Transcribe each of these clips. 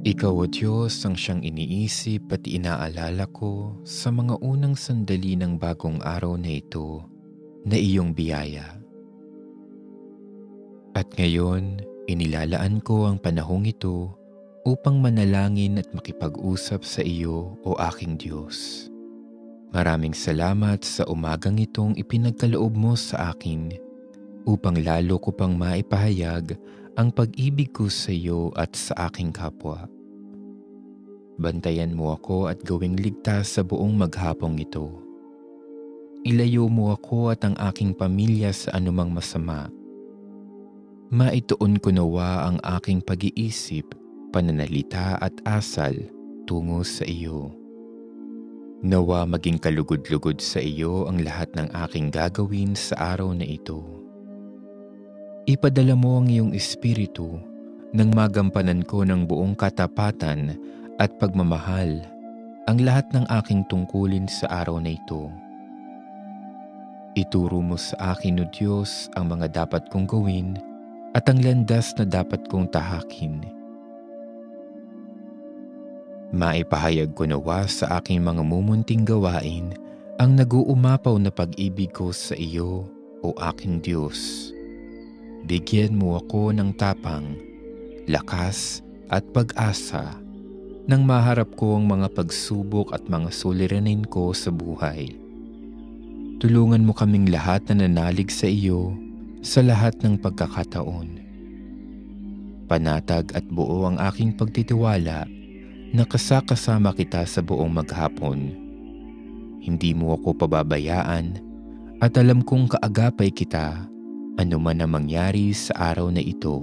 Ikaw, O Diyos, ang siyang iniisip at inaalala ko sa mga unang sandali ng bagong araw na ito na iyong biyaya. At ngayon, inilalaan ko ang panahong ito upang manalangin at makipag-usap sa iyo, O aking Diyos. Maraming salamat sa umagang itong ipinagkaloob mo sa akin upang lalo ko pang maipahayag ang pag-ibig ko sa iyo at sa aking kapwa. Bantayan mo ako at gawing ligtas sa buong maghapong ito. Ilayo mo ako at ang aking pamilya sa anumang masama. Maituon ko nawa ang aking pag-iisip, pananalita at asal tungo sa iyo. Nawa maging kalugod-lugod sa iyo ang lahat ng aking gagawin sa araw na ito. Ipadala mo ang iyong espiritu nang magampanan ko ng buong katapatan at pagmamahal ang lahat ng aking tungkulin sa araw na ito. Ituro mo sa akin, O Diyos, ang mga dapat kong gawin at ang landas na dapat kong tahakin. Maipahayag ko nawa sa aking mga mumunting gawain ang nag-uumapaw na pag-ibig ko sa iyo, O aking Diyos. Bigyan mo ako ng tapang, lakas at pag-asa nang maharap ko ang mga pagsubok at mga suliranin ko sa buhay. Tulungan mo kaming lahat na nanalig sa iyo sa lahat ng pagkakataon. Panatag at buo ang aking pagtitiwala na kasama kita sa buong maghapon. Hindi mo ako pababayaan at alam kong kaagapay kita anuman ang mangyari sa araw na ito.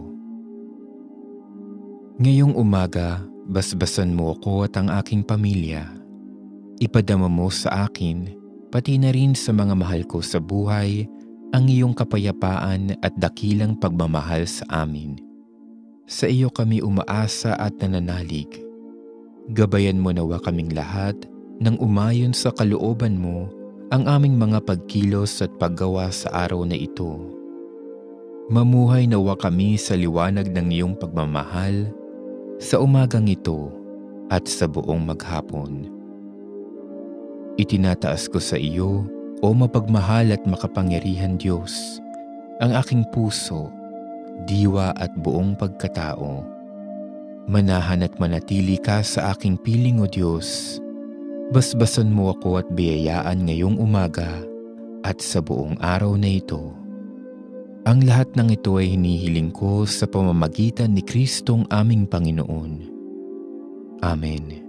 Ngayong umaga, basbasan mo ako at ang aking pamilya. Ipadama mo sa akin, pati na rin sa mga mahal ko sa buhay, ang iyong kapayapaan at dakilang pagmamahal sa amin. Sa iyo kami umaasa at nananalig. Gabayan mo nawa kaming lahat nang umayon sa kalooban mo ang aming mga pagkilos at paggawa sa araw na ito. Mamuhay nawa kami sa liwanag ng iyong pagmamahal sa umagang ito at sa buong maghapon. Itinataas ko sa iyo, O mapagmahal at makapangyarihan Diyos, ang aking puso, diwa at buong pagkatao. Manahan at manatili ka sa aking piling, O Diyos. Basbasan mo ako at biyayaan ngayong umaga at sa buong araw na ito. Ang lahat ng ito ay hinihiling ko sa pamamagitan ni Kristong aming Panginoon. Amen.